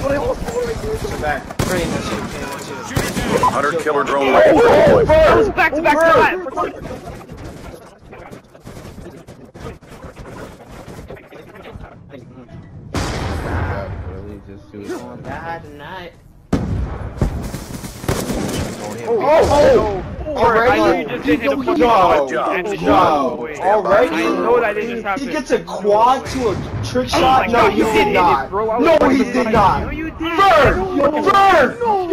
Back. Hunter killer drone. Back to back shot! God tonight. I know you just didn't hit a fucking quad and the shot away. Alright. I know that didn't just happen. He gets a quad to a trick shot? Oh no, he did not. No, he did not. No, you did. Vern!